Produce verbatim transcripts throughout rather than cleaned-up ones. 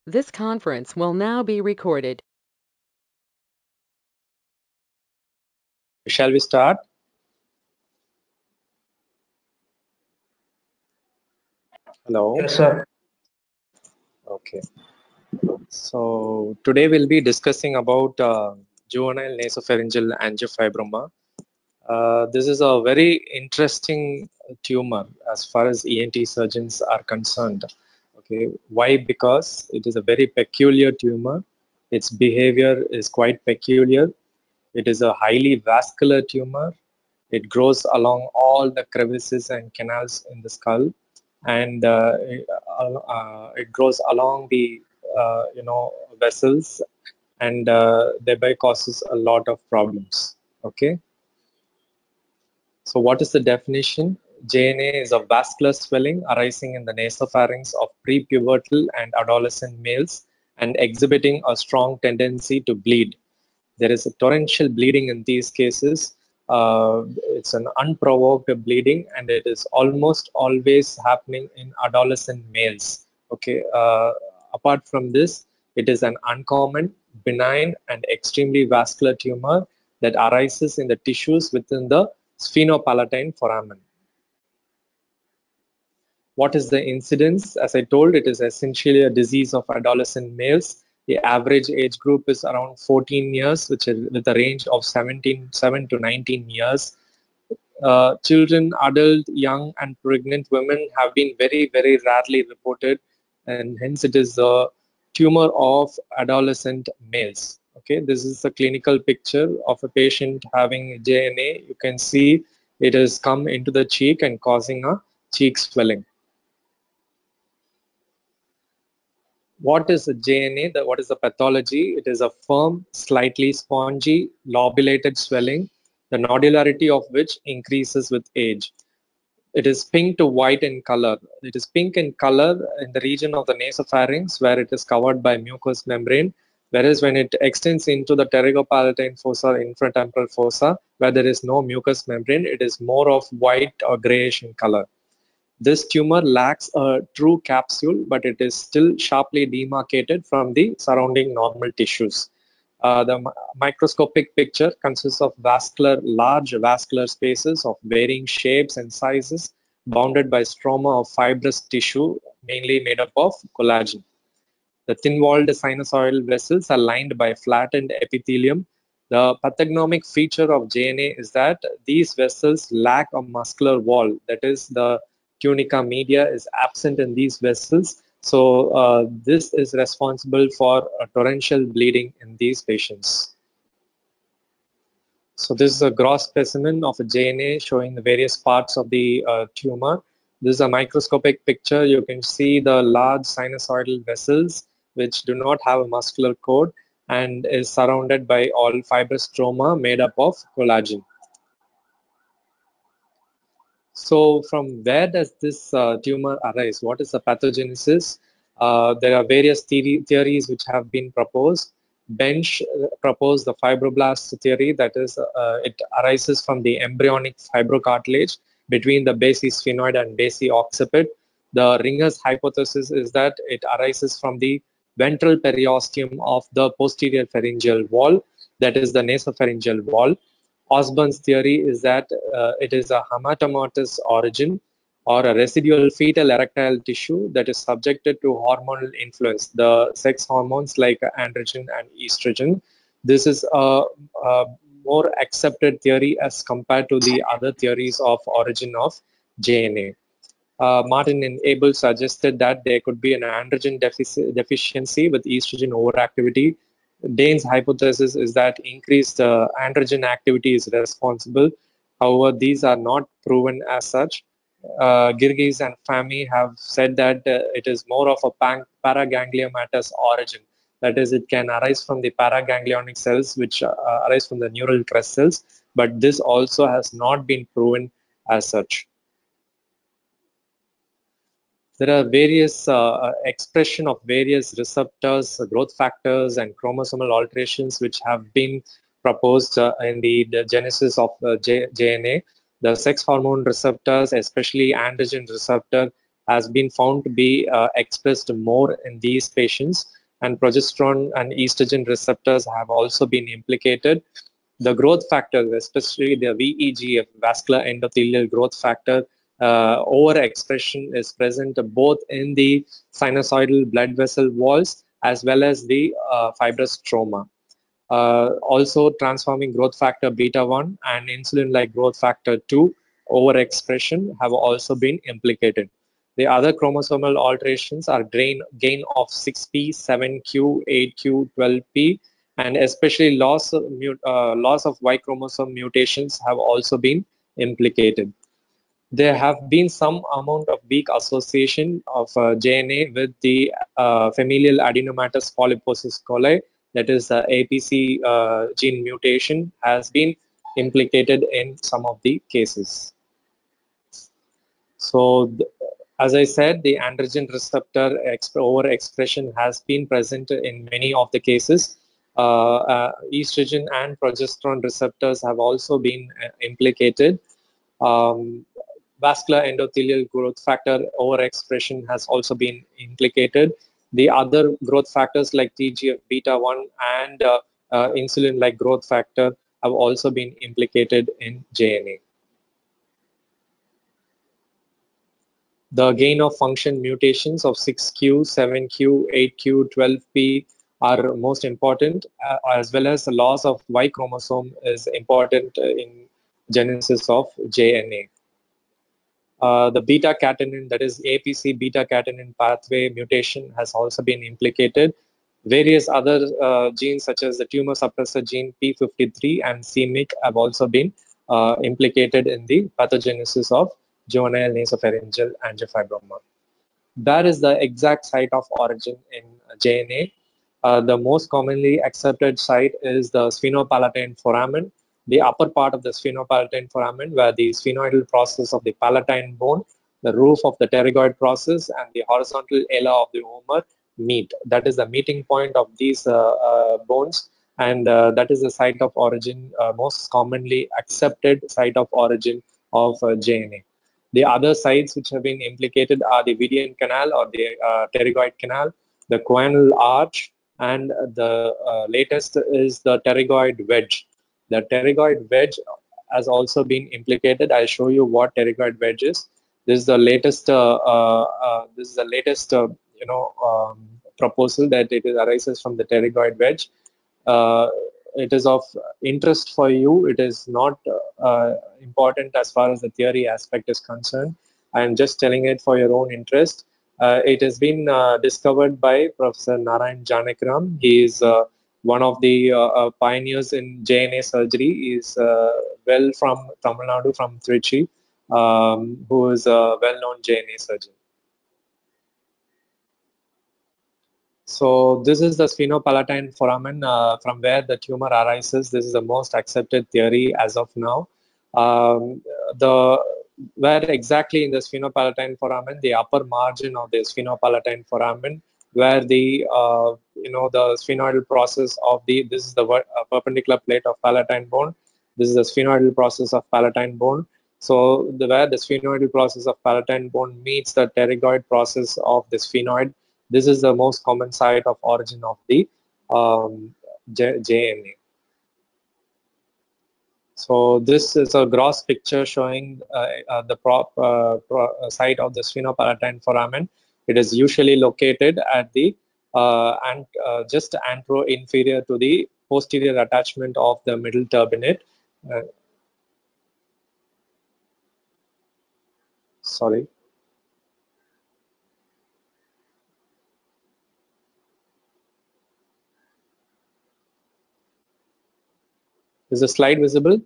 This conference will now be recorded. Shall we start? Hello. Yes, sir. Okay. So today we'll be discussing about uh, juvenile nasopharyngeal angiofibroma. Uh, this is a very interesting tumor as far as E N T surgeons are concerned. Okay, why? Because it is a very peculiar tumor. Its behavior is quite peculiar. It is a highly vascular tumor. It grows along all the crevices and canals in the skull, and uh, it, uh, it grows along the uh, you know vessels, and uh, thereby causes a lot of problems. Okay. So what is the definition? J N A is a vascular swelling arising in the nasopharynx of prepubertal and adolescent males and exhibiting a strong tendency to bleed. There is a torrential bleeding in these cases. Uh, it's an unprovoked bleeding, and it is almost always happening in adolescent males. Okay. Uh, apart from this, it is an uncommon, benign, and extremely vascular tumor that arises in the tissues within the sphenopalatine foramen. What is the incidence? As I told, it is essentially a disease of adolescent males. The average age group is around fourteen years, which is with a range of seventeen, seven to nineteen years. Uh, children, adult, young, and pregnant women have been very, very rarely reported, and hence it is a tumor of adolescent males. Okay, this is a clinical picture of a patient having J N A. You can see it has come into the cheek and causing a cheek swelling. What is a J N A? The, what is the pathology? It is a firm, slightly spongy, lobulated swelling, the nodularity of which increases with age. It is pink to white in color. It is pink in color in the region of the nasopharynx where it is covered by mucous membrane, whereas when it extends into the pterygopalatine fossa, infratemporal fossa, where there is no mucous membrane, it is more of white or grayish in color. This tumor lacks a true capsule, but it is still sharply demarcated from the surrounding normal tissues. Uh, the microscopic picture consists of vascular, large vascular spaces of varying shapes and sizes, bounded by stroma of fibrous tissue, mainly made up of collagen. The thin-walled sinusoidal vessels are lined by flattened epithelium. The pathognomic feature of J N A is that these vessels lack a muscular wall. That is, the tunica media is absent in these vessels. So uh, this is responsible for a torrential bleeding in these patients. So this is a gross specimen of a J N A showing the various parts of the uh, tumor. This is a microscopic picture. You can see the large sinusoidal vessels which do not have a muscular coat and is surrounded by all fibrous stroma made up of collagen. So from where does this uh, tumor arise? What is the pathogenesis? Uh, there are various theory, theories which have been proposed. Bench uh, proposed the fibroblast theory, that is, uh, it arises from the embryonic fibrocartilage between the basisphenoid and basi-occiput. The Ringer's hypothesis is that it arises from the ventral periosteum of the posterior pharyngeal wall, that is the nasopharyngeal wall. Osborn's theory is that uh, it is a hematomatous origin or a residual fetal erectile tissue that is subjected to hormonal influence, the sex hormones like androgen and estrogen. This is a, a more accepted theory as compared to the other theories of origin of J N A. Uh, Martin and Abel suggested that there could be an androgen defici deficiency with estrogen overactivity. Dane's hypothesis is that increased uh, androgen activity is responsible. However, these are not proven as such. Uh, Girgis and Fahmy have said that uh, it is more of a paragangliomatous origin. That is, it can arise from the paraganglionic cells, which uh, arise from the neural crest cells, but this also has not been proven as such. There are various uh, expression of various receptors, uh, growth factors, and chromosomal alterations which have been proposed uh, in the, the genesis of uh, J N A. The sex hormone receptors, especially androgen receptor, has been found to be uh, expressed more in these patients. and progesterone and estrogen receptors have also been implicated. The growth factors, especially the V E G F, vascular endothelial growth factor, uh, overexpression is present both in the sinusoidal blood vessel walls as well as the uh, fibrous stroma. Uh, also, transforming growth factor beta one and insulin-like growth factor two overexpression have also been implicated. The other chromosomal alterations are gain, gain of six p, seven q, eight q, twelve p, and especially loss of, uh, loss of Y chromosome mutations have also been implicated. There have been some amount of weak association of uh, J N A with the uh, familial adenomatous polyposis coli, that is uh, A P C uh, gene mutation has been implicated in some of the cases. So, as I said, the androgen receptor overexpression has been present in many of the cases. Uh, uh, estrogen and progesterone receptors have also been uh, implicated. Um, vascular endothelial growth factor overexpression has also been implicated. The other growth factors like T G F beta one and uh, uh, insulin-like growth factor have also been implicated in J N A. The gain of function mutations of six q, seven q, eight q, twelve p are most important, uh, as well as the loss of Y chromosome is important in genesis of J N A. Uh, the beta catenin, that is A P C beta catenin pathway mutation, has also been implicated. Various other uh, genes, such as the tumor suppressor gene P fifty-three and c M Y C, have also been uh, implicated in the pathogenesis of juvenile nasopharyngeal angiofibroma. That is the exact site of origin in J N A. Uh, the most commonly accepted site is the sphenopalatine foramen, the upper part of the sphenopalatine foramen, where the sphenoidal process of the palatine bone, the roof of the pterygoid process, and the horizontal ala of the humor meet. That is the meeting point of these uh, uh, bones, and uh, that is the site of origin, uh, most commonly accepted site of origin of uh, J N A. The other sites which have been implicated are the Vidian canal or the uh, pterygoid canal, the choanal arch, and the uh, latest is the pterygoid wedge. The pterygoid wedge has also been implicated. I'll show you what pterygoid wedge is. This is the latest. Uh, uh, uh, this is the latest. Uh, you know, um, proposal that it arises from the pterygoid wedge. Uh, it is of interest for you. It is not uh, important as far as the theory aspect is concerned. I am just telling it for your own interest. Uh, it has been uh, discovered by Professor Narayan Janakram. He is uh, one of the uh, uh, pioneers in J N A surgery. He is uh, well from Tamil Nadu, from Trichy, um, who is a well-known J N A surgeon. So this is the sphenopalatine foramen uh, from where the tumor arises. This is the most accepted theory as of now. Um, the where exactly in the sphenopalatine foramen, the upper margin of the sphenopalatine foramen, where the uh, you know the sphenoidal process of the this is the uh, perpendicular plate of palatine bone. This is the sphenoidal process of palatine bone. So the where the sphenoidal process of palatine bone meets the pterygoid process of the sphenoid. This is the most common site of origin of the um, J N A. So this is a gross picture showing uh, uh, the prop, uh, pro site of the sphenopalatine foramen. It is usually located at the uh, and uh, just antero-inferior to the posterior attachment of the middle turbinate. Uh, sorry. Is the slide visible?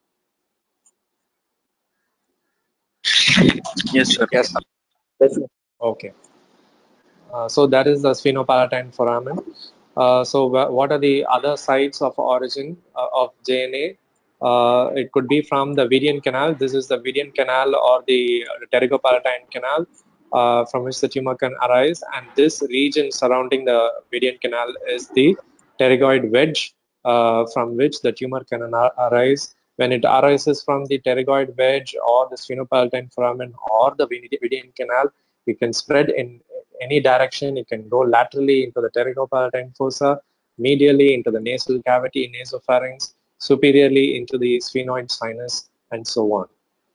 Yes, sir. Yes, sir. Okay. Uh, so that is the sphenopalatine foramen. Uh, so what are the other sites of origin uh, of J N A? Uh, it could be from the Vidian canal. This is the Vidian canal or the pterygopalatine canal uh, from which the tumor can arise. And this region surrounding the Vidian canal is the pterygoid wedge uh, from which the tumor can arise. When it arises from the pterygoid wedge or the sphenopalatine foramen or the Vidian canal, it can spread in any direction. It can go laterally into the pterygopalatine fossa, medially into the nasal cavity, nasopharynx, superiorly into the sphenoid sinus, and so on.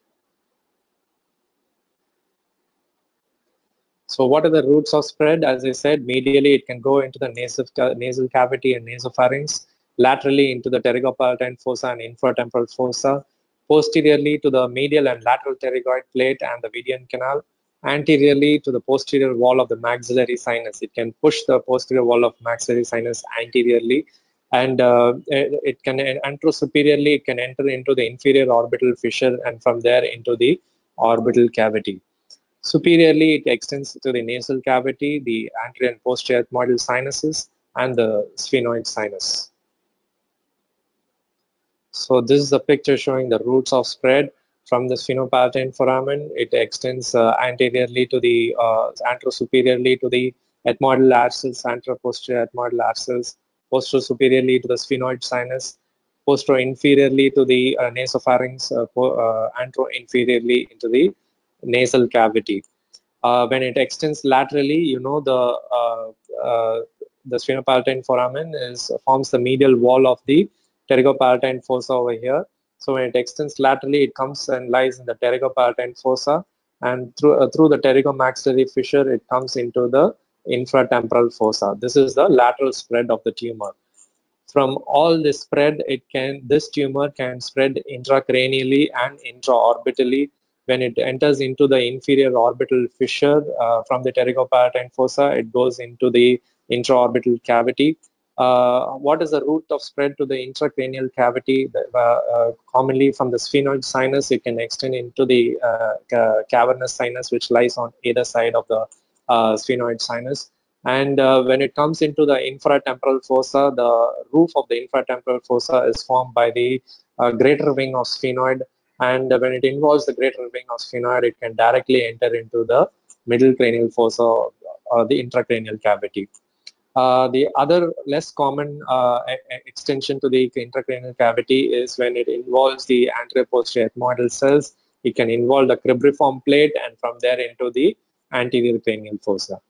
So what are the routes of spread? As I said, medially it can go into the nasal, nasal cavity and nasopharynx, laterally into the pterygopalatine fossa and infratemporal fossa, posteriorly to the medial and lateral pterygoid plate and the Vidian canal, anteriorly to the posterior wall of the maxillary sinus. It can push the posterior wall of maxillary sinus anteriorly, and uh, it, it can enter superiorly. It can enter into the inferior orbital fissure and from there into the orbital cavity. Superiorly, it extends to the nasal cavity, the anterior and posterior ethmoidal sinuses, and the sphenoid sinus. So this is a picture showing the routes of spread from the sphenopalatine foramen. It extends uh, anteriorly to the uh, anterosuperiorly to the ethmoidal air cells, anteroposterior ethmoidal air cells, posterosuperiorly to the sphenoid sinus, postero-inferiorly to the uh, nasopharynx, uh, uh, antero-inferiorly into the nasal cavity. Uh, when it extends laterally, you know, the uh, uh, the sphenopalatine foramen is forms the medial wall of the pterygopalatine fossa over here. So when it extends laterally, it comes and lies in the pterygopalatine fossa, and through uh, through the pterygomaxillary fissure, it comes into the infratemporal fossa. This is the lateral spread of the tumor. From all this spread, it can this tumor can spread intracranially and intraorbitally. When it enters into the inferior orbital fissure uh, from the pterygopalatine fossa, it goes into the intraorbital cavity. Uh, what is the route of spread to the intracranial cavity? Uh, uh, commonly from the sphenoid sinus, it can extend into the uh, ca cavernous sinus, which lies on either side of the uh, sphenoid sinus. And uh, when it comes into the infratemporal fossa, the roof of the infratemporal fossa is formed by the uh, greater wing of sphenoid. And uh, when it involves the greater wing of sphenoid, it can directly enter into the middle cranial fossa or, or the intracranial cavity. Uh, the other less common uh, extension to the intracranial cavity is when it involves the anterior posterior ethmoidal cells. It can involve the cribriform plate and from there into the anterior cranial fossa.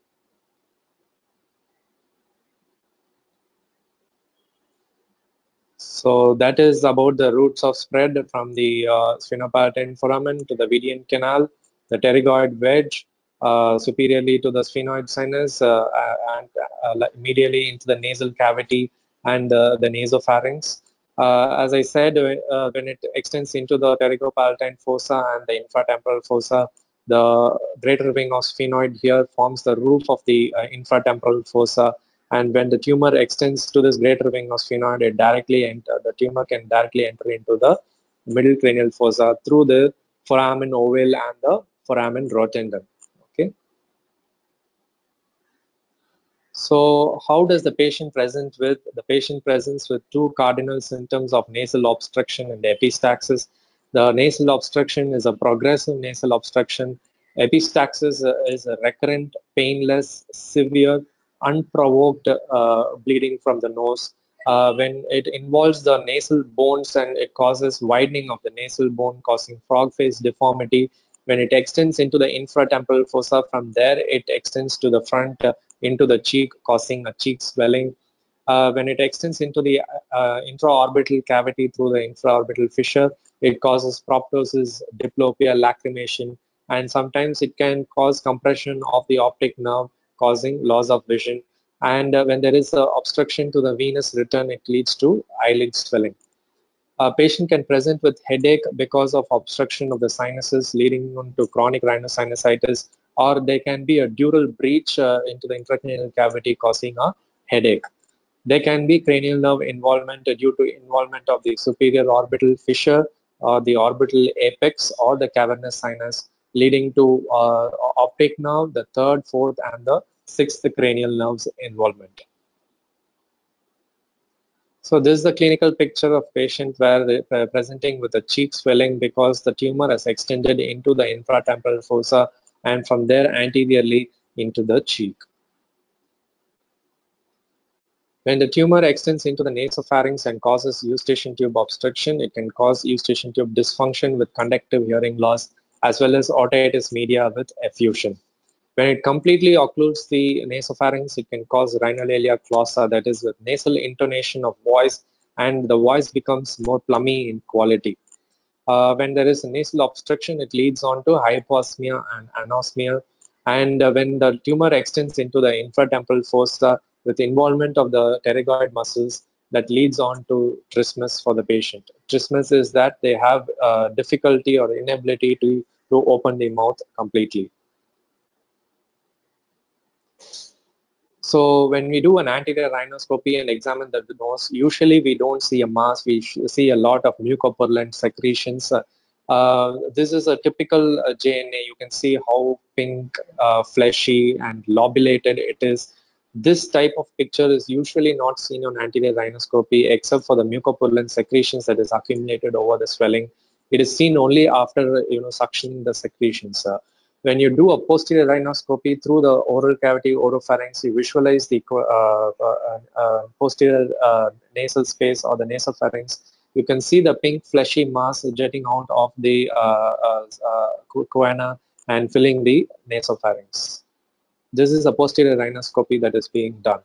So that is about the routes of spread from the uh, sphenopalatine foramen to the Vidian canal, the pterygoid wedge, uh, superiorly to the sphenoid sinus, uh, and uh, medially into the nasal cavity and uh, the nasopharynx. Uh, as I said, uh, when it extends into the pterygopalatine fossa and the infratemporal fossa, the greater wing of sphenoid here forms the roof of the uh, infratemporal fossa. And when the tumor extends to this greater wing of sphenoid, it directly enter, the tumor can directly enter into the middle cranial fossa through the foramen ovale and the foramen rotundum. Okay. So how does the patient present with? The patient presents with two cardinal symptoms of nasal obstruction and epistaxis. The nasal obstruction is a progressive nasal obstruction. Epistaxis is a recurrent, painless, severe, unprovoked uh, bleeding from the nose. Uh, when it involves the nasal bones and it causes widening of the nasal bone, causing frog face deformity. When it extends into the infratemporal fossa, from there it extends to the front uh, into the cheek, causing a cheek swelling. Uh, when it extends into the uh, intraorbital cavity through the infraorbital fissure, it causes proptosis, diplopia, lacrimation, and sometimes it can cause compression of the optic nerve, causing loss of vision. And uh, when there is uh, obstruction to the venous return, it leads to eyelid swelling. A patient can present with headache because of obstruction of the sinuses leading on to chronic rhinosinusitis, or there can be a dural breach uh, into the intracranial cavity causing a headache. There can be cranial nerve involvement due to involvement of the superior orbital fissure or the orbital apex or the cavernous sinus, leading to uh, optic nerve, the third, fourth, and the sixth cranial nerves involvement. So this is the clinical picture of patient where they are presenting with a cheek swelling because the tumor has extended into the infratemporal fossa and from there anteriorly into the cheek. When the tumor extends into the nasopharynx and causes eustachian tube obstruction, it can cause eustachian tube dysfunction with conductive hearing loss as well as otitis media with effusion. When it completely occludes the nasopharynx, it can cause rhinolalia clausa, that is with nasal intonation of voice, and the voice becomes more plummy in quality. Uh, when there is a nasal obstruction, it leads on to hyposmia and anosmia. And uh, when the tumor extends into the infratemporal fossa with involvement of the pterygoid muscles, that leads on to trismus for the patient. Trismus is that they have uh, difficulty or inability to, to open the mouth completely. So when we do an anterior rhinoscopy and examine the nose, usually we don't see a mass, we see a lot of mucopurulent secretions. Uh, uh, this is a typical uh, J N A. You can see how pink, uh, fleshy, and lobulated it is. This type of picture is usually not seen on anterior rhinoscopy except for the mucopurulent secretions that is accumulated over the swelling. It is seen only after you know suctioning the secretions. Uh, when you do a posterior rhinoscopy through the oral cavity oropharynx, you visualize the uh, uh, uh, posterior uh, nasal space or the nasopharynx. You can see the pink fleshy mass jetting out of the uh, uh, uh, choana and filling the nasopharynx. This is a posterior rhinoscopy that is being done.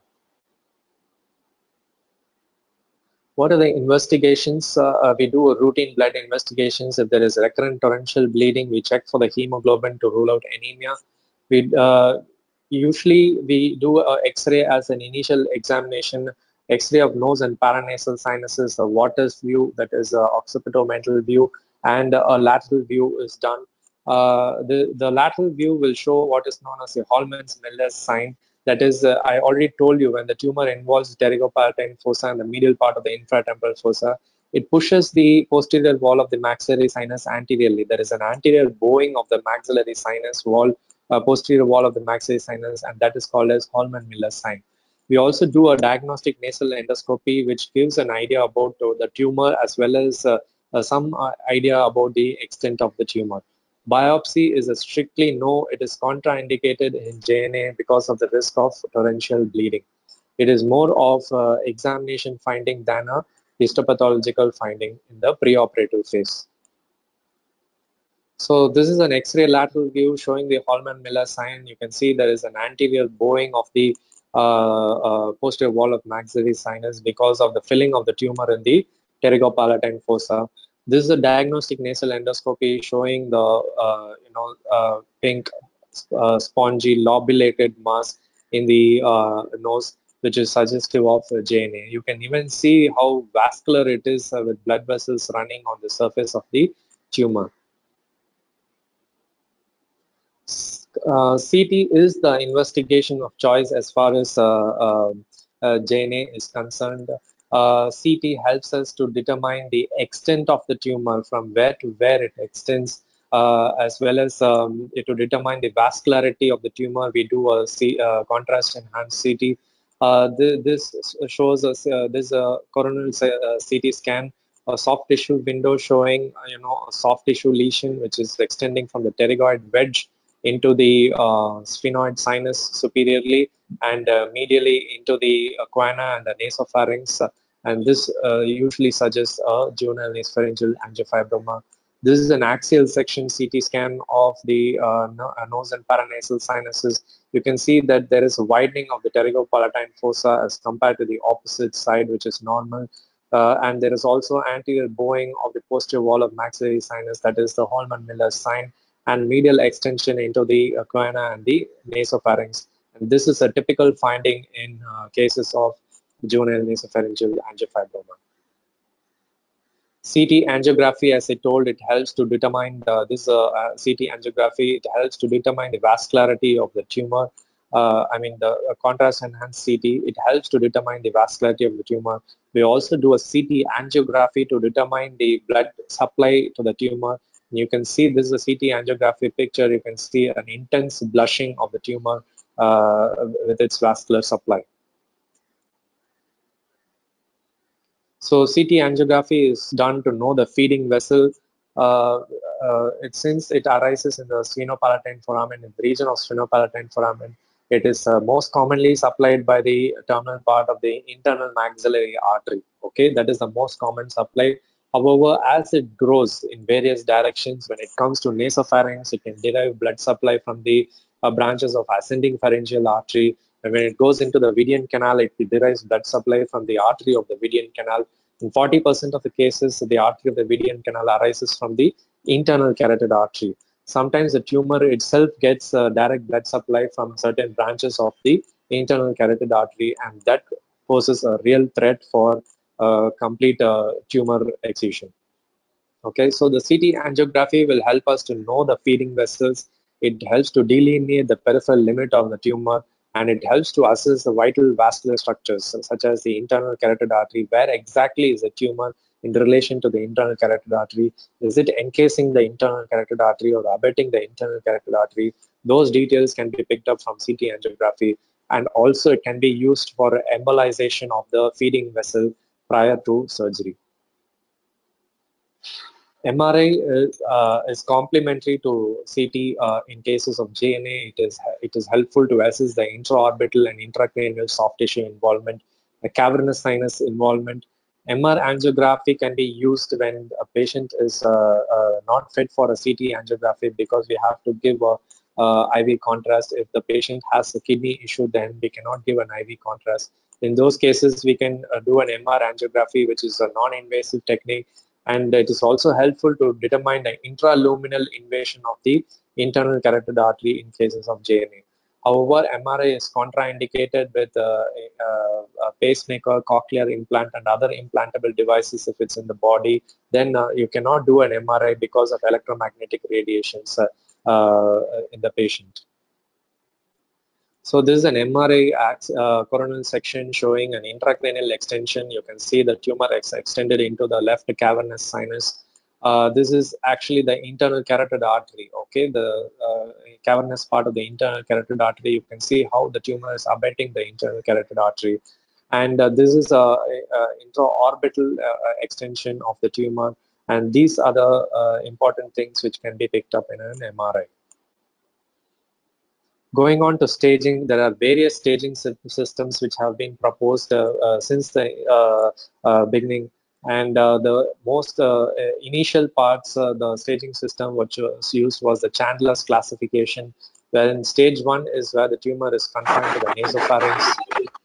What are the investigations? Uh, uh, we do a routine blood investigations. If there is recurrent torrential bleeding, we check for the hemoglobin to rule out anemia. We uh, usually we do a X-ray as an initial examination. X-ray of nose and paranasal sinuses, a Waters view, that is a occipitomental view, and a lateral view is done. Uh, the the lateral view will show what is known as a Holman's-Miller's sign. That is, uh, I already told you, when the tumor involves pterygopalatine fossa and the medial part of the infratemporal fossa, it pushes the posterior wall of the maxillary sinus anteriorly. There is an anterior bowing of the maxillary sinus wall, uh, posterior wall of the maxillary sinus, and that is called as Holman-Miller sign. We also do a diagnostic nasal endoscopy, which gives an idea about uh, the tumor as well as uh, uh, some uh, idea about the extent of the tumor. Biopsy is a strictly no, it is contraindicated in J N A because of the risk of torrential bleeding. It is more of uh, examination finding than a histopathological finding in the preoperative phase. So this is an X-ray lateral view showing the Holman-Miller sign. You can see there is an anterior bowing of the uh, uh, posterior wall of maxillary sinus because of the filling of the tumor in the pterygopalatine fossa. This is a diagnostic nasal endoscopy showing the uh, you know uh, pink uh, spongy lobulated mass in the uh, nose, which is suggestive of uh, J N A. You can even see how vascular it is uh, with blood vessels running on the surface of the tumor. Uh, C T is the investigation of choice as far as uh, uh, uh, J N A is concerned. Uh, C T helps us to determine the extent of the tumor from where to where it extends, uh, as well as um, to determine the vascularity of the tumor. We do a C, uh, contrast enhanced C T. Uh, th this shows us uh, this uh, coronal uh, C T scan, a soft tissue window showing uh, you know a soft tissue lesion which is extending from the pterygoid wedge into the uh, sphenoid sinus superiorly and uh, medially into the uh, choana and the nasopharynx. Uh, and this uh, usually suggests a juvenile nasopharyngeal angiofibroma. This is an axial section C T scan of the uh, nose and paranasal sinuses. You can see that there is a widening of the pterygopalatine fossa as compared to the opposite side, which is normal. Uh, and there is also anterior bowing of the posterior wall of maxillary sinus, that is the Holman-Miller sign, and medial extension into the uh, choana and the nasopharynx. And this is a typical finding in uh, cases of juvenile nasopharyngeal angiofibroma. C T angiography, as I told, it helps to determine the, this uh, uh, C T angiography. It helps to determine the vascularity of the tumor. Uh, I mean, the uh, contrast enhanced C T, it helps to determine the vascularity of the tumor. We also do a C T angiography to determine the blood supply to the tumor. You can see this is a C T angiography picture. You can see an intense blushing of the tumor uh, with its vascular supply. So C T angiography is done to know the feeding vessel. Uh, uh, it, since it arises in the sphenopalatine foramen, in the region of sphenopalatine foramen, it is uh, most commonly supplied by the terminal part of the internal maxillary artery. Okay, that is the most common supply. However, as it grows in various directions, when it comes to nasopharynx, it can derive blood supply from the uh, branches of ascending pharyngeal artery. And when it goes into the Vidian canal, it derives blood supply from the artery of the Vidian canal. In forty percent of the cases, the artery of the Vidian canal arises from the internal carotid artery. Sometimes the tumor itself gets uh, direct blood supply from certain branches of the internal carotid artery, and that poses a real threat for uh, complete uh, tumor excision. Okay, so the C T angiography will help us to know the feeding vessels. It helps to delineate the peripheral limit of the tumor, and it helps to assess the vital vascular structures such as the internal carotid artery. Where exactly is the tumor in relation to the internal carotid artery? Is it encasing the internal carotid artery or abetting the internal carotid artery? Those details can be picked up from C T angiography, and also it can be used for embolization of the feeding vessel prior to surgery. M R I is, uh, is complementary to C T uh, in cases of J N A. It is it is helpful to assess the intraorbital and intracranial soft tissue involvement, the cavernous sinus involvement. M R angiography can be used when a patient is uh, uh, not fit for a C T angiography because we have to give a uh, I V contrast. If the patient has a kidney issue, then we cannot give an I V contrast. In those cases, we can uh, do an M R angiography, which is a non-invasive technique, and it is also helpful to determine the intraluminal invasion of the internal carotid artery in cases of J N A. However, M R I is contraindicated with uh, a, a pacemaker, cochlear implant, and other implantable devices if it's in the body. Then uh, you cannot do an M R I because of electromagnetic radiations uh, uh, in the patient. So this is an M R I uh, coronal section showing an intracranial extension. You can see the tumor ex extended into the left cavernous sinus. Uh, this is actually the internal carotid artery. Okay, the uh, cavernous part of the internal carotid artery. You can see how the tumor is abetting the internal carotid artery, and uh, this is a, a intraorbital uh, extension of the tumor. And these are the uh, important things which can be picked up in an M R I. Going on to staging, there are various staging systems which have been proposed uh, uh, since the uh, uh, beginning. And uh, the most uh, initial parts, uh, the staging system which was used was the Chandler's classification, wherein stage one is where the tumor is confined to the nasopharynx.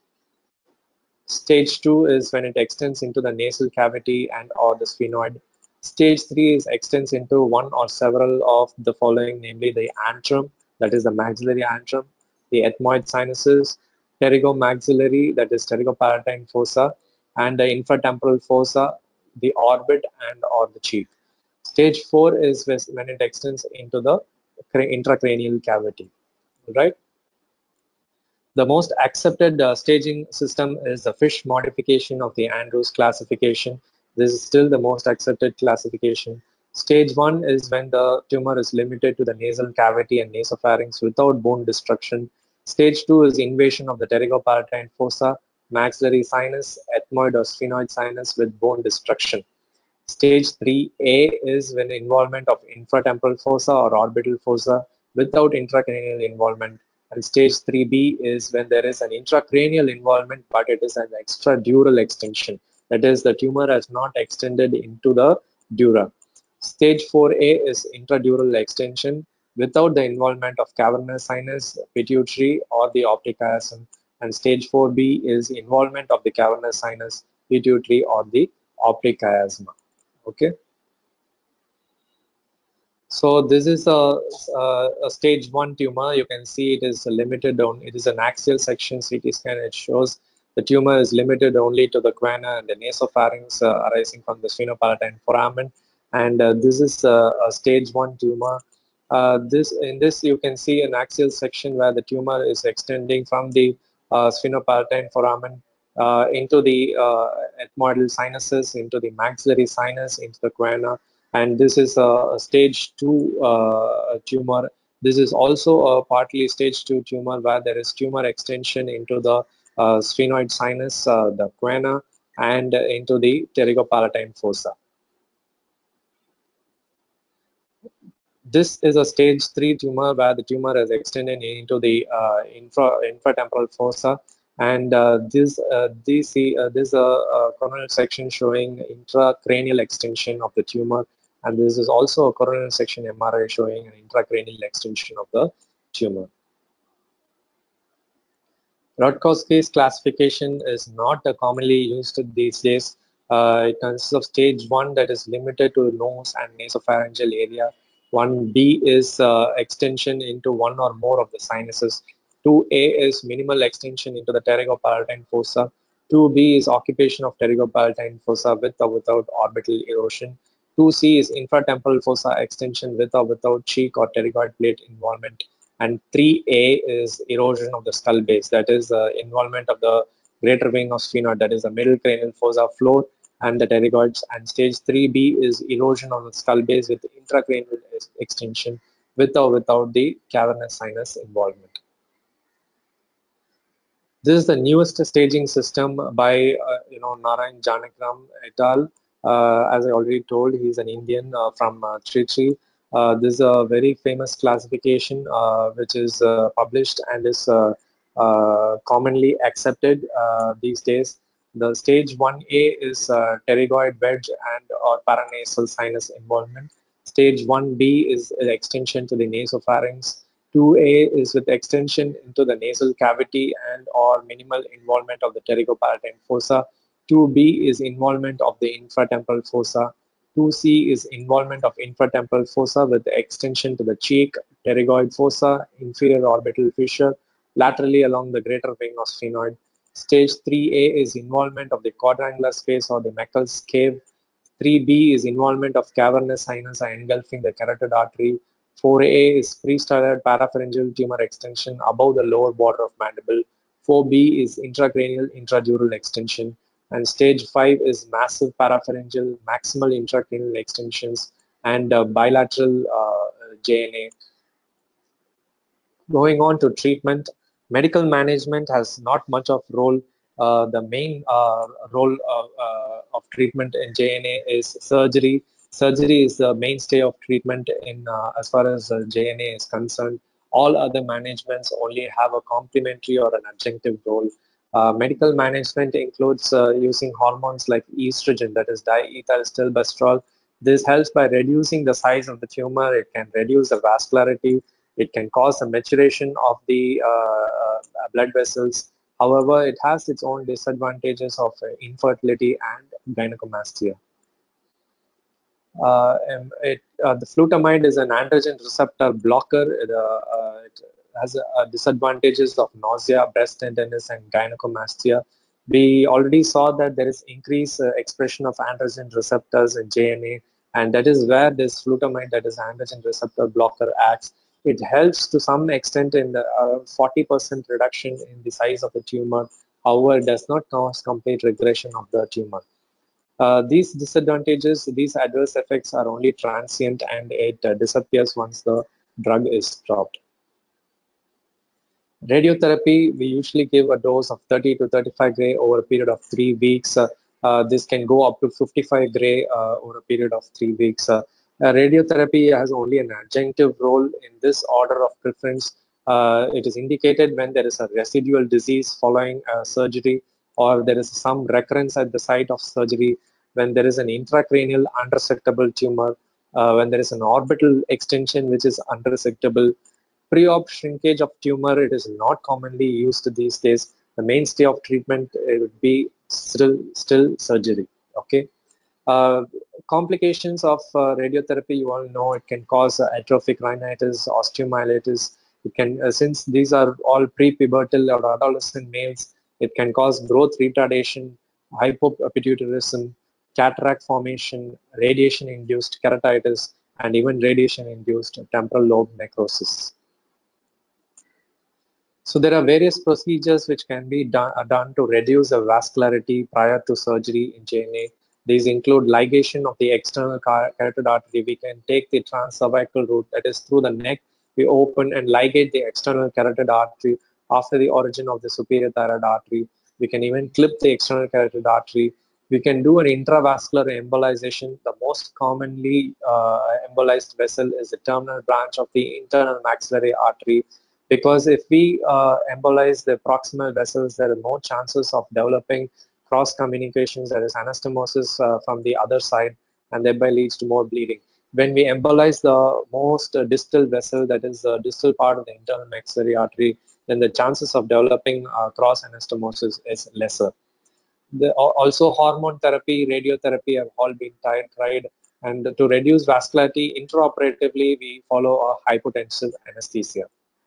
Stage two is when it extends into the nasal cavity and or the sphenoid. Stage three is extends into one or several of the following, namely the antrum, that is the maxillary antrum, the ethmoid sinuses, pterygomaxillary, that is pterygopalatine fossa, and the infratemporal fossa, the orbit and or the cheek. Stage four is when it extends into the intracranial cavity, right? The most accepted uh, staging system is the Fish modification of the Andrews classification. This is still the most accepted classification. Stage one is when the tumor is limited to the nasal cavity and nasopharynx without bone destruction. Stage two is invasion of the pterygopalatine fossa, maxillary sinus, ethmoid or sphenoid sinus with bone destruction. Stage three A is when involvement of infratemporal fossa or orbital fossa without intracranial involvement. And stage three B is when there is an intracranial involvement, but it is an extradural extension. That is, the tumor has not extended into the dura. Stage four A is intradural extension without the involvement of cavernous sinus, pituitary, or the optic chiasm. And stage four B is involvement of the cavernous sinus, pituitary, or the optic chiasm. Okay. So this is a, a, a stage one tumor. You can see it is limited on, it is an axial section C T scan. It shows the tumor is limited only to the guana and the nasopharynx uh, arising from the sphenopalatine foramen. And uh, this is a, a stage one tumor. Uh, this in this you can see an axial section where the tumor is extending from the uh, sphenopalatine foramen uh, into the uh, ethmoidal sinuses, into the maxillary sinus, into the guana. And this is a, a stage two uh, tumor. This is also a partly stage two tumor where there is tumor extension into the uh, sphenoid sinus, uh, the guana, and into the pterygopalatine fossa. This is a stage three tumor where the tumor has extended into the uh, infra, infratemporal fossa, and uh, this uh, this uh, this uh, uh, coronal section showing intracranial extension of the tumor, and this is also a coronal section M R I showing an intracranial extension of the tumor. Rudkowski's classification is not uh, commonly used these days. Uh, it consists of stage one that is limited to nose and nasopharyngeal area. one B is uh, extension into one or more of the sinuses. two A is minimal extension into the pterygopalatine fossa. two B is occupation of pterygopalatine fossa with or without orbital erosion. two C is infratemporal fossa extension with or without cheek or pterygoid plate involvement. And three A is erosion of the skull base, that is uh, involvement of the greater wing of sphenoid, that is the middle cranial fossa floor and the pterygoids. And stage three B is erosion of the skull base with intracranial extension with or without the cavernous sinus involvement. This is the newest staging system by uh, you know Narayan Janakram et al. Uh, as I already told, he's an Indian uh, from uh, Trichy. Uh, this is a very famous classification uh, which is uh, published and is uh, uh, commonly accepted uh, these days. The stage one A is uh, pterygoid wedge and or paranasal sinus involvement. Stage one B is an extension to the nasopharynx. two A is with extension into the nasal cavity and or minimal involvement of the pterygopalatine fossa. two B is involvement of the infratemporal fossa. two C is involvement of infratemporal fossa with extension to the cheek, pterygoid fossa, inferior orbital fissure, laterally along the greater wing of sphenoid. Stage three A is involvement of the quadrangular space or the Meckel's cave. three B is involvement of cavernous sinus engulfing the carotid artery. four A is pre-styloid parapharyngeal tumor extension above the lower border of mandible. four B is intracranial intradural extension. And stage five is massive parapharyngeal maximal intracranial extensions and uh, bilateral uh, J N A. Going on to treatment, medical management has not much of role. Uh, the main uh, role of, uh, of treatment in J N A is surgery. Surgery is the mainstay of treatment in uh, as far as uh, J N A is concerned. All other managements only have a complementary or an adjunctive role. Uh, medical management includes uh, using hormones like estrogen, that is diethylstilbestrol. This helps by reducing the size of the tumor. It can reduce the vascularity. It can cause a maturation of the uh, uh, blood vessels. However, it has its own disadvantages of uh, infertility and gynecomastia. Uh, and it, uh, the flutamide is an androgen receptor blocker. It, uh, uh, it has uh, disadvantages of nausea, breast tenderness, and gynecomastia. We already saw that there is increased uh, expression of androgen receptors in J N A, and that is where this flutamide, that is androgen receptor blocker, acts. It helps to some extent in the uh, forty percent reduction in the size of the tumor. However, it does not cause complete regression of the tumor. Uh, these disadvantages, these adverse effects are only transient and it uh, disappears once the drug is stopped. Radiotherapy, we usually give a dose of thirty to thirty-five gray over a period of three weeks. Uh, uh, this can go up to fifty-five gray uh, over a period of three weeks. Uh, uh, radiotherapy has only an adjunctive role in this order of preference. Uh, it is indicated when there is a residual disease following uh, surgery, or there is some recurrence at the site of surgery, when there is an intracranial unresectable tumor, uh, when there is an orbital extension which is unresectable. Pre-op shrinkage of tumor, it is not commonly used these days. The mainstay of treatment it would be still still surgery. Okay. Uh, complications of uh, radiotherapy, you all know, it can cause uh, atrophic rhinitis, osteomyelitis. It can, uh, since these are all pre-pubertal or adolescent males, it can cause growth retardation, hypopituitarism, cataract formation, radiation-induced keratitis, and even radiation-induced temporal lobe necrosis. So there are various procedures which can be done, uh, done to reduce the vascularity prior to surgery in J N A. These include ligation of the external carotid artery. We can take the transcervical route, that is through the neck. We open and ligate the external carotid artery after the origin of the superior thyroid artery. We can even clip the external carotid artery. We can do an intravascular embolization. The most commonly uh, embolized vessel is the terminal branch of the internal maxillary artery, because if we uh, embolize the proximal vessels, there are no chances of developing cross communications, that is anastomosis uh, from the other side, and thereby leads to more bleeding. When we embolize the most uh, distal vessel, that is the distal part of the internal maxillary artery, then the chances of developing uh, cross anastomosis is lesser. The, also, hormone therapy, radiotherapy have all been tried, and to reduce vascularity intraoperatively, we follow a hypotensive anesthesia.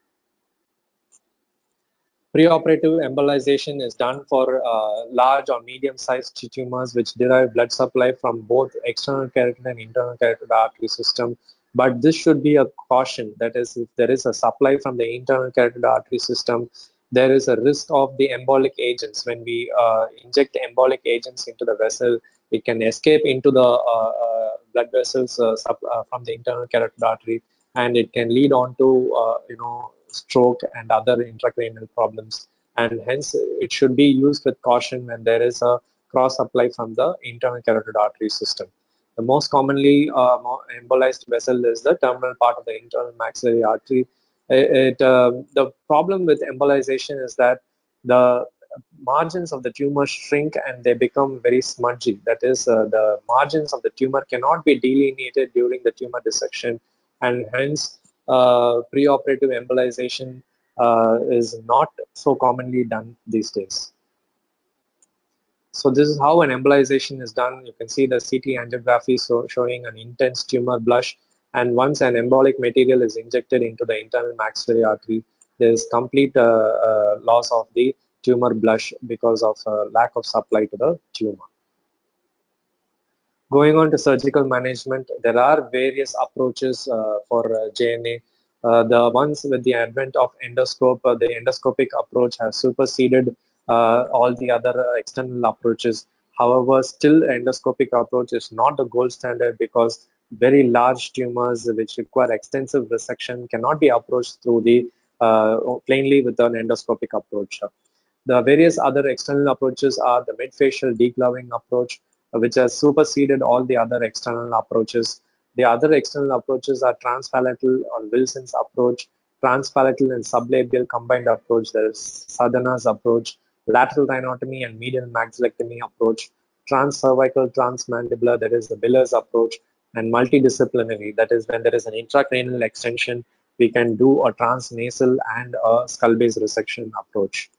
Preoperative embolization is done for uh, large or medium-sized tumors which derive blood supply from both external carotid and internal carotid artery system. But this should be a caution. That is, if there is a supply from the internal carotid artery system, there is a risk of the embolic agents. When we uh, inject embolic agents into the vessel, it can escape into the uh, uh, blood vessels uh, uh, from the internal carotid artery, and it can lead on to uh, you know stroke and other intracranial problems. And hence, it should be used with caution when there is a cross supply from the internal carotid artery system. The most commonly uh, embolized vessel is the terminal part of the internal maxillary artery. It, it uh, the problem with embolization is that the margins of the tumor shrink and they become very smudgy. That is, uh, the margins of the tumor cannot be delineated during the tumor dissection, and hence uh, preoperative embolization uh, is not so commonly done these days. So this is how an embolization is done. You can see the C T angiography so showing an intense tumor blush, and once an embolic material is injected into the internal maxillary artery, there is complete uh, uh, loss of the tumor blush because of uh, lack of supply to the tumor. Going on to surgical management, there are various approaches uh, for uh, J N A. Uh, the ones with the advent of endoscope, uh, the endoscopic approach has superseded uh, all the other uh, external approaches. However, still endoscopic approach is not the gold standard because very large tumors which require extensive resection cannot be approached through the uh, plainly with an endoscopic approach. The various other external approaches are the midfacial degloving approach, uh, which has superseded all the other external approaches. The other external approaches are transpalatal or Wilson's approach, transpalatal and sublabial combined approach, there is Sadhana's approach, lateral rhinotomy and medial maxillectomy approach, transcervical, transmandibular, that is the Miller's approach, and multidisciplinary, that is when there is an intracranial extension, we can do a transnasal and a skull-base resection approach.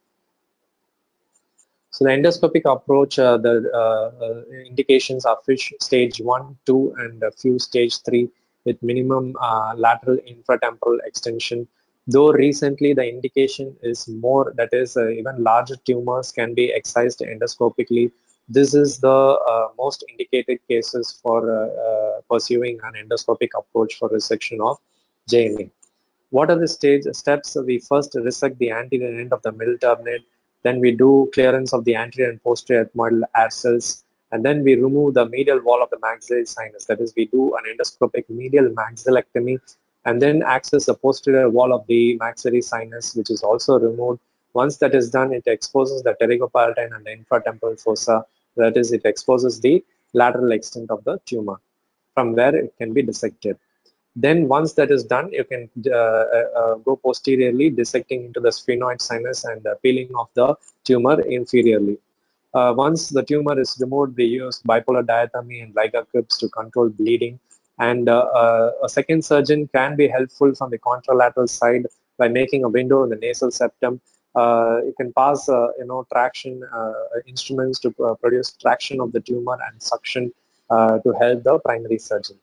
So the endoscopic approach, uh, the uh, uh, indications are FISH stage one, two, and a few stage three with minimum uh, lateral infratemporal extension. Though recently the indication is more, that is uh, even larger tumors can be excised endoscopically. This is the uh, most indicated cases for uh, uh, pursuing an endoscopic approach for resection of J N A. What are the stage steps? We first resect the anterior end of the middle turbinate, then we do clearance of the anterior and posterior ethmoidal air cells, and then we remove the medial wall of the maxillary sinus. That is, we do an endoscopic medial maxillectomy, and then access the posterior wall of the maxillary sinus, which is also removed. Once that is done, it exposes the pterygopalatine and the infratemporal fossa. That is, it exposes the lateral extent of the tumor, from where it can be dissected. Then once that is done, you can uh, uh, go posteriorly, dissecting into the sphenoid sinus and uh, peeling off the tumor inferiorly. Uh, once the tumor is removed, we use bipolar diathermy and ligacrips to control bleeding. And uh, uh, a second surgeon can be helpful from the contralateral side by making a window in the nasal septum. Uh, you can pass, uh, you know, traction uh, instruments to uh, produce traction of the tumor and suction uh, to help the primary surgeon.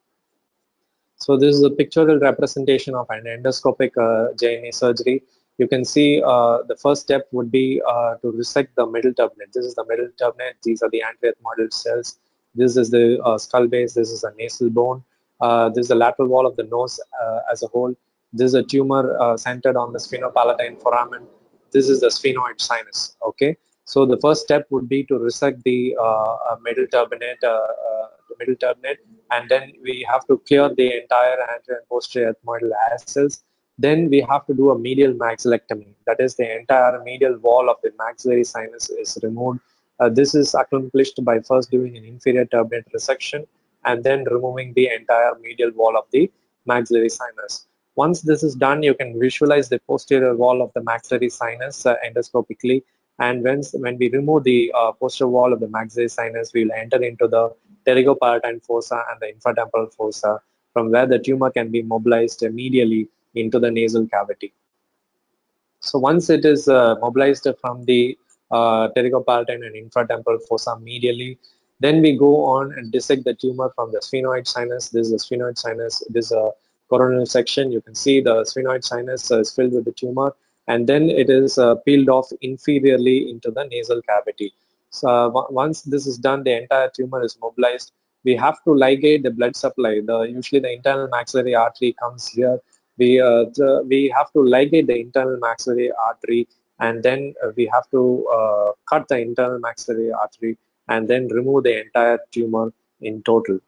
So this is a pictorial representation of an endoscopic uh, J N A surgery. You can see uh, the first step would be uh, to resect the middle turbinate. This is the middle turbinate. These are the anterior ethmoidal cells. This is the uh, skull base. This is a nasal bone. Uh, this is the lateral wall of the nose uh, as a whole. This is a tumor uh, centered on the sphenopalatine foramen. This is the sphenoid sinus. Okay. So the first step would be to resect the uh, middle turbinate, uh, uh, the middle turbinate, and then we have to clear the entire anterior and posterior ethmoidal air cells. Then we have to do a medial maxillectomy. That is, the entire medial wall of the maxillary sinus is removed. Uh, this is accomplished by first doing an inferior turbinate resection and then removing the entire medial wall of the maxillary sinus. Once this is done, you can visualize the posterior wall of the maxillary sinus uh, endoscopically. And when, when we remove the uh, posterior wall of the maxillary sinus, we will enter into the pterygopalatine fossa and the infratemporal fossa, from where the tumor can be mobilized immediately into the nasal cavity. So once it is uh, mobilized from the uh, pterygopalatine and infratemporal fossa medially, then we go on and dissect the tumor from the sphenoid sinus. This is the sphenoid sinus. This is a coronal section. You can see the sphenoid sinus uh, is filled with the tumor, and then it is uh, peeled off inferiorly into the nasal cavity. So uh, once this is done, the entire tumor is mobilized. We have to ligate the blood supply. The usually the internal maxillary artery comes here. We uh, the, we have to ligate the internal maxillary artery, and then uh, we have to uh, cut the internal maxillary artery and then remove the entire tumor in total.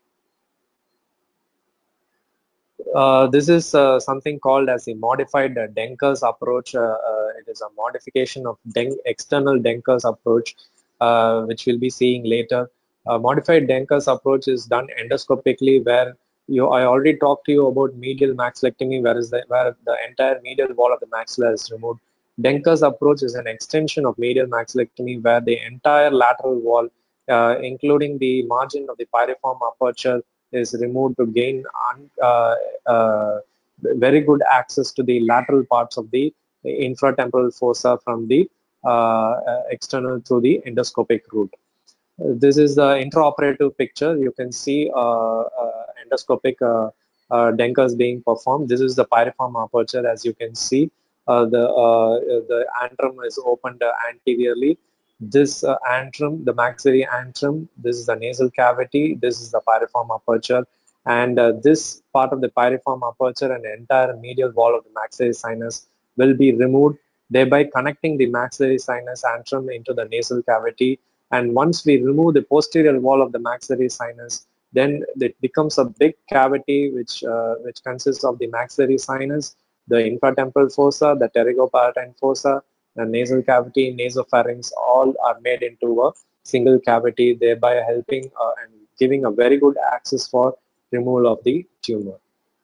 Uh, this is uh, something called as the modified uh, Denker's approach. Uh, uh, it is a modification of Den external Denker's approach, uh, which we'll be seeing later. Uh, modified Denker's approach is done endoscopically, where you I already talked to you about medial maxillectomy, where is the where the entire medial wall of the maxilla is removed. Denker's approach is an extension of medial maxillectomy, where the entire lateral wall, uh, including the margin of the pyriform aperture, is removed to gain un, uh, uh, very good access to the lateral parts of the infratemporal fossa from the uh, uh, external through the endoscopic route. This is the intraoperative picture. You can see uh, uh, endoscopic uh, uh, Denkers being performed. This is the pyriform aperture, as you can see. Uh, the uh, the antrum is opened uh, anteriorly. This uh, antrum, the maxillary antrum, this is the nasal cavity. This is the pyriform aperture, and uh, this part of the pyriform aperture and the entire medial wall of the maxillary sinus will be removed, thereby connecting the maxillary sinus antrum into the nasal cavity. And once we remove the posterior wall of the maxillary sinus, then it becomes a big cavity which uh, which consists of the maxillary sinus, the infratemporal fossa, the pterygopalatine fossa, the nasal cavity, nasopharynx, all are made into a single cavity, thereby helping uh, and giving a very good access for removal of the tumor.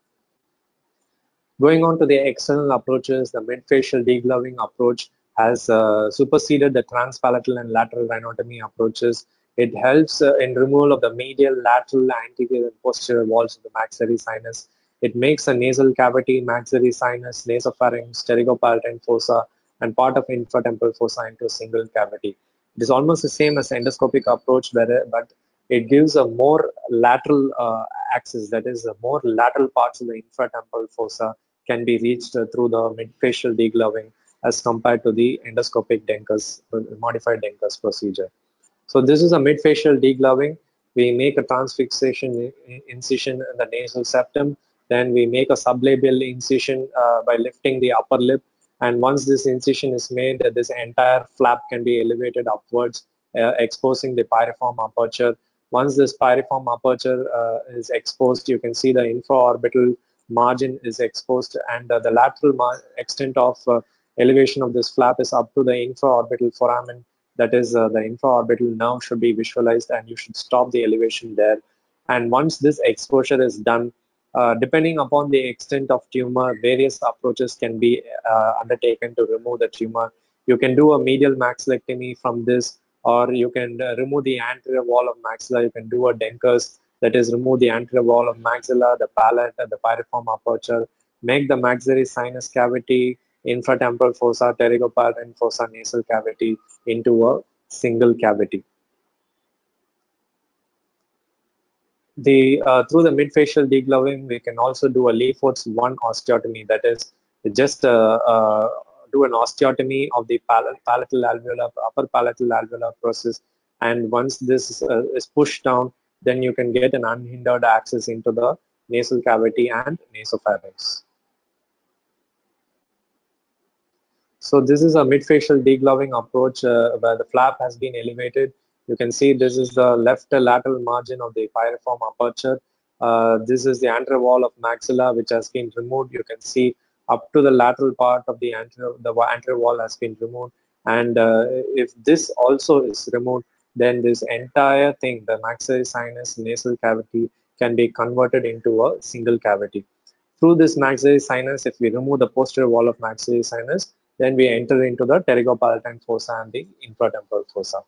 Going on to the external approaches, the midfacial degloving approach has uh, superseded the transpalatal and lateral rhinotomy approaches. It helps uh, in removal of the medial, lateral, anterior, and posterior walls of the maxillary sinus. It makes a nasal cavity, maxillary sinus, nasopharynx, pterygopalatine fossa, and part of infratemporal fossa into a single cavity. It is almost the same as endoscopic approach, where, but it gives a more lateral uh, access, that is, a more lateral parts of the infratemporal fossa can be reached uh, through the midfacial degloving as compared to the endoscopic Denker's, uh, modified Denker's procedure. So this is a midfacial degloving. We make a transfixation incision in the nasal septum. Then we make a sublabial incision uh, by lifting the upper lip. And once this incision is made, uh, this entire flap can be elevated upwards, uh, exposing the pyriform aperture. Once this pyriform aperture uh, is exposed, you can see the infraorbital margin is exposed, and uh, the lateral extent of uh, elevation of this flap is up to the infraorbital foramen. That is, uh, the infraorbital nerve should be visualized, and you should stop the elevation there. And once this exposure is done, uh, depending upon the extent of tumor, various approaches can be uh, undertaken to remove the tumor. You can do a medial maxillectomy from this, or you can uh, remove the anterior wall of maxilla. You can do a Denker's, that is, remove the anterior wall of maxilla, the palate, the pyriform aperture, make the maxillary sinus cavity, infratemporal fossa, pterygopalatine fossa, nasal cavity into a single cavity. The uh, through the midfacial degloving, we can also do a Lefort's one osteotomy, that is, just uh, uh, do an osteotomy of the pal palatal alveolar, upper palatal alveolar process. And once this uh, is pushed down, then you can get an unhindered access into the nasal cavity and nasopharynx. So this is a midfacial degloving approach uh, where the flap has been elevated. You can see this is the left lateral margin of the pyriform aperture. Uh, this is the anterior wall of maxilla, which has been removed. You can see up to the lateral part of the anterior, the anterior wall has been removed. And uh, if this also is removed, then this entire thing, the maxillary sinus nasal cavity, can be converted into a single cavity. Through this maxillary sinus, if we remove the posterior wall of maxillary sinus, then we enter into the pterygopalatine fossa and the infratemporal fossa.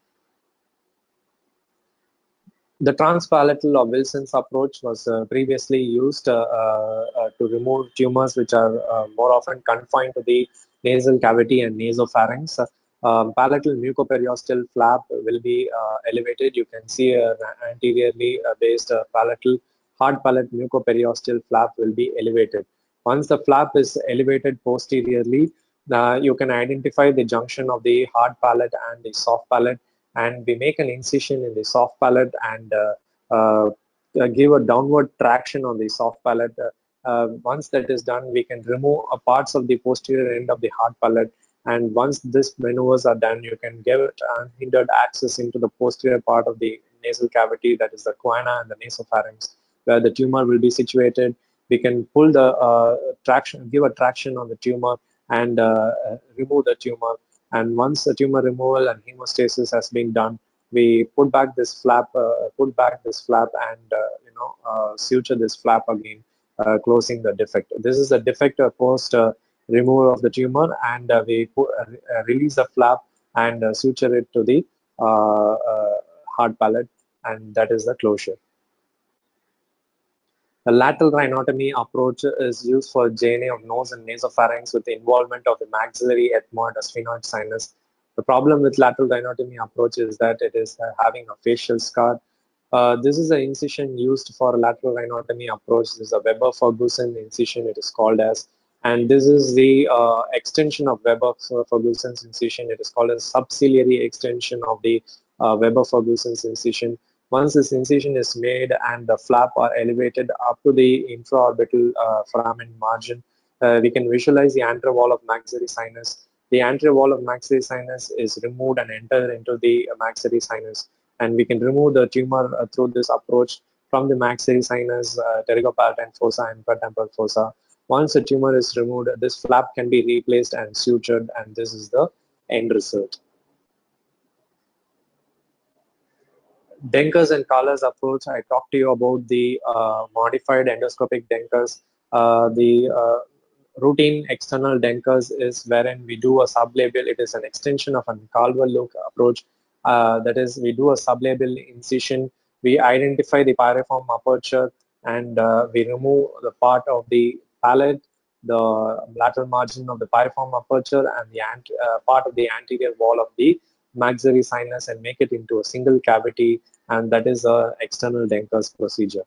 The transpalatal or Wilson's approach was uh, previously used uh, uh, to remove tumors which are uh, more often confined to the nasal cavity and nasopharynx. Um, palatal mucoperiosteal flap will be uh, elevated. You can see an anteriorly uh, based uh, palatal hard palate mucoperiosteal flap will be elevated. Once the flap is elevated posteriorly, uh, you can identify the junction of the hard palate and the soft palate, and we make an incision in the soft palate and uh, uh, uh, give a downward traction on the soft palate. Uh, uh, once that is done, we can remove a parts of the posterior end of the hard palate. And once this maneuvers are done, you can give unhindered access into the posterior part of the nasal cavity, that is the choana and the nasopharynx, where the tumor will be situated. We can pull the uh, traction, give a traction on the tumor and uh, remove the tumor. And once the tumor removal and hemostasis has been done, we put back this flap, uh, put back this flap, and uh, you know uh, suture this flap again, uh, closing the defect. This is a defect post uh, removal of the tumor, and uh, we put, uh, release the flap and uh, suture it to the uh, uh, hard palate, and that is the closure. The lateral rhinotomy approach is used for J N A of nose and nasopharynx with the involvement of the maxillary ethmoid sphenoid sinus. The problem with lateral rhinotomy approach is that it is uh, having a facial scar. Uh, this is an incision used for lateral rhinotomy approach. This is a Weber-Ferguson incision, it is called as. And this is the uh, extension of Weber-Ferguson's incision. It is called a subciliary extension of the uh, Weber-Ferguson's incision. Once this incision is made and the flap are elevated up to the infraorbital uh, foramen margin, uh, we can visualize the anterior wall of maxillary sinus. The anterior wall of maxillary sinus is removed and enter into the maxillary sinus, and we can remove the tumor uh, through this approach from the maxillary sinus, uh, pterygopalatine fossa, and infratemporal fossa. Once the tumor is removed, this flap can be replaced and sutured, and this is the end result. Denkers and Kahler's approach, I talked to you about the uh, modified endoscopic Denkers. Uh, the uh, routine external Denkers is wherein we do a sublabial, it is an extension of a Calver-Luke approach. Uh, that is, we do a sublabial incision, we identify the pyriform aperture, and uh, we remove the part of the palate, the lateral margin of the pyriform aperture, and the ant uh, part of the anterior wall of the maxillary sinus, and make it into a single cavity, and that is a external Denkers procedure.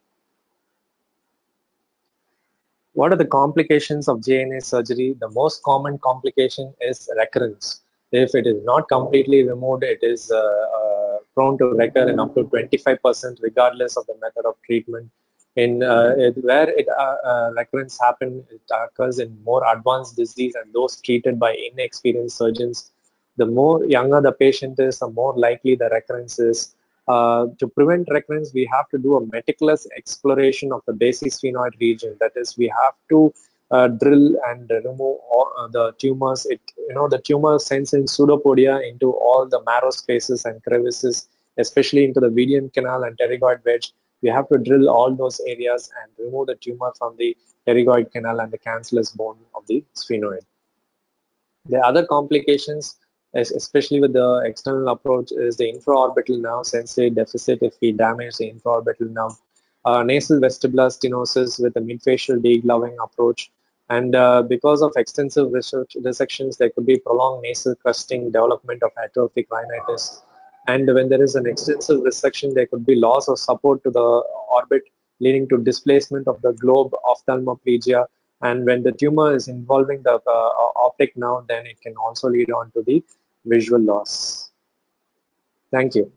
What are the complications of J N A surgery? The most common complication is recurrence. If it is not completely removed, it is uh, uh, prone to recur in up to twenty-five percent regardless of the method of treatment. In uh, it, where it uh, uh, recurrence happen, it occurs in more advanced disease and those treated by inexperienced surgeons. The more younger the patient is, the more likely the recurrence is. Uh, to prevent recurrence, we have to do a meticulous exploration of the basisphenoid region. That is, we have to uh, drill and remove all uh, the tumors. It, you know, the tumor sends in pseudopodia into all the marrow spaces and crevices, especially into the Vidian canal and pterygoid wedge. We have to drill all those areas and remove the tumor from the pterygoid canal and the cancellous bone of the sphenoid. The other complications, especially with the external approach, is the infraorbital nerve sensory deficit if we damage the infraorbital nerve. Uh, nasal vestibular stenosis with a midfacial degloving approach. And uh, because of extensive research, dissections, there could be prolonged nasal crusting, development of atrophic rhinitis. And when there is an extensive resection, there could be loss of support to the orbit, leading to displacement of the globe ophthalmoplegia. And when the tumor is involving the uh, optic nerve, then it can also lead on to the visual loss. Thank you.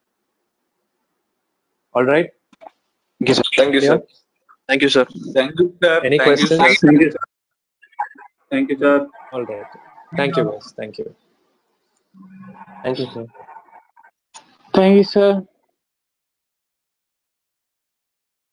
All right. Thank you, sir. Thank you, sir. Thank you, sir. Thank you, sir. Any Thank questions? You, sir. Thank you, sir. All right. Thank you, guys. Thank you. Thank you, sir. Thank you, sir.